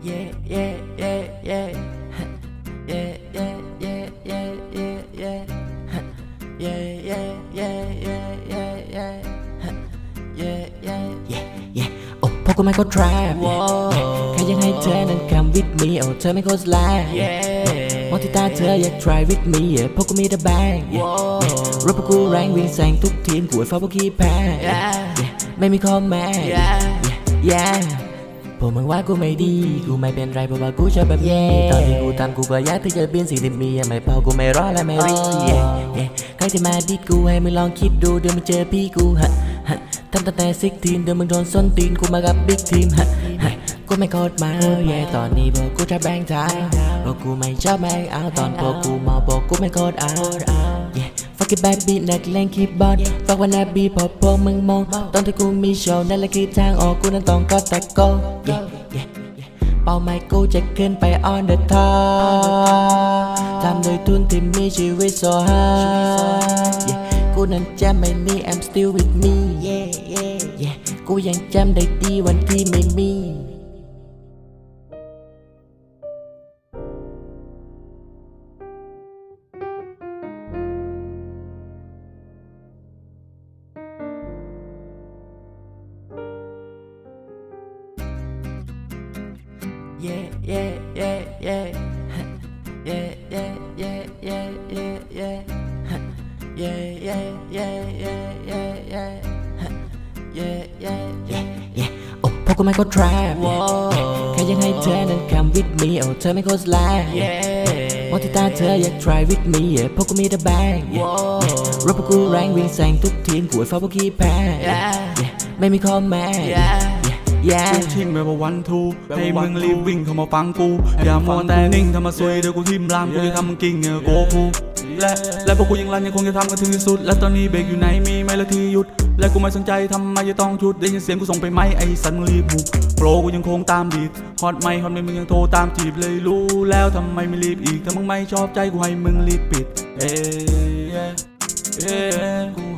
yeah, yeah, yeah, yeah, yeah, yeah, yeah, yeah, yeah, yeah, yeah, yeah, yeah, yeah, yeah, yeah, yeah, yeah. โอ้พวกกูไม่ก็ทราบแค่ยังให้เธอนั้น come with me โอ้เธอไม่ก็สลายมองที่ตาเธออยาก try with me พวกกูมีแต่แบงรถพวกกูแรงวิ่งแซงทุกทีมกูไอ้ฟ้าพวกขี้แพ้ไม่มีข้อแม้พวกมึงว่ากูไม่ดีกูไม่เป็นไรเพราะว่ากูชอบแบบนี้ตอนที่กูทำกูก็อยากที่จะเป็นสิ่งที่มีไม่พอกูไม่รอและไม่รีใครที่มาดิดกูให้มึงลองคิดดูเดี๋ยวมึงเจอพี่กูทำตั้งแต่16เดี๋ยวมึงโดนส้นตีนกูมากับบิ๊กทีมกูไม่โคตรมาตอนนี้พวกกูจะแบ่งทางพวกกูไม่ชอบแม่งเอาตอนพวกกูเมาพวกกูไม่โคตรเอาFuck it bad beat นักเล่นคีย์บอร์ด Fuck วันนาบีพอพวกมึงมองตอนที่กูมีโชว์นั่นแหละคือทางออกกูนั้นต้องก็ตะโกนเป้าหมายกูจะขึ้นไป on the top ทำโดยทุนที่มีชีวิต so hard กูนั้นจำไม่มี I'm still with me กูยังจำได้ดีวันที่ไม่มี Yeah, yeah, yeah, yeah, yeah, yeah, yeah, yeah, yeah, yeah, yeah, yeah, yeah, yeah, yeah, yeah. โอ้พวกกูไม่ก็ทราบแค่ยังให้เธอนั้น come with me โอ้เธอไม่ก็สลายมองที่ตาเธออยาก try with me พวกกูมีแต่แบงรถพวกกูแรงวิ่งแซงทุกทีมกูไอ้ฟ้าพวกขี้แพ้ไม่มีข้อแม้กูชิงแบบว่าวันทูให้มึงรีบวิ่งเข้ามาฟังกูอย่ามัวแต่นิ่งทำมาซวยเดี๋ยวกูทิมรามกูจะทำมึงกิ่งโกกูและพวกกูยังรันยังคงจะทำกันถึงที่สุดและตอนนี้เบรกอยู่ไหนมีไหมละที่หยุดและกูไม่สนใจทำไมจะต้องชุดได้ยินเสียงกูส่งไปไหมไอ้สันมึงรีบหุบโปรกูยังคงตามบีทฮอตไม่มึงยังโทรตามจีบเลยรู้แล้วทำไมไม่รีบอีกถ้ามึงไม่ชอบใจกูให้มึงรีบปิดกู